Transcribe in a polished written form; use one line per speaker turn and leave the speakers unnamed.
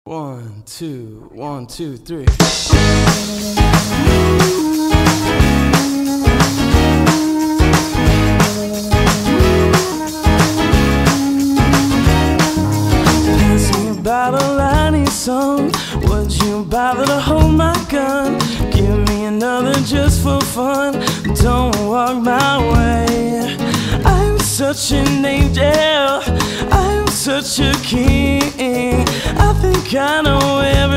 1, 2, 1, 2, 3. Pass me a bottle, I need some. Would you bother to hold my gun? Give me another just for fun. Don't walk my way. I'm such an angel, I'm such a king. I think I know where